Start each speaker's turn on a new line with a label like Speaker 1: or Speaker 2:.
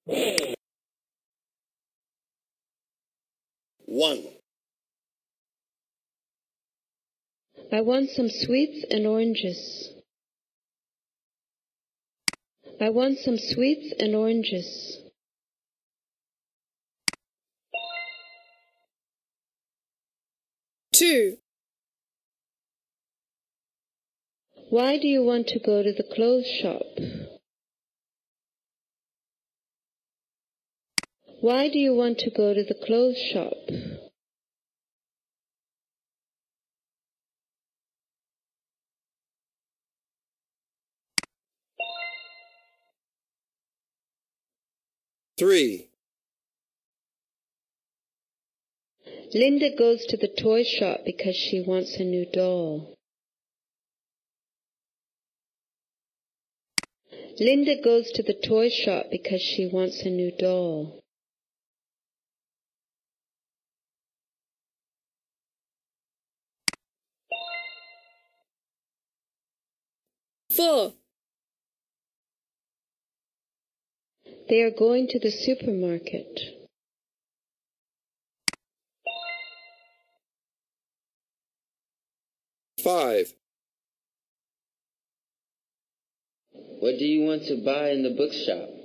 Speaker 1: 1.
Speaker 2: I want some sweets and oranges. I want some sweets and oranges.
Speaker 3: 2.
Speaker 2: Why do you want to go to the clothes shop? Why do you want to go to the clothes shop?
Speaker 1: 3.
Speaker 2: Linda goes to the toy shop because she wants a new doll. Linda goes to the toy shop because she wants a new doll.
Speaker 3: 4.
Speaker 2: They are going to the supermarket.
Speaker 1: Five.
Speaker 4: What do you want to buy in the bookshop?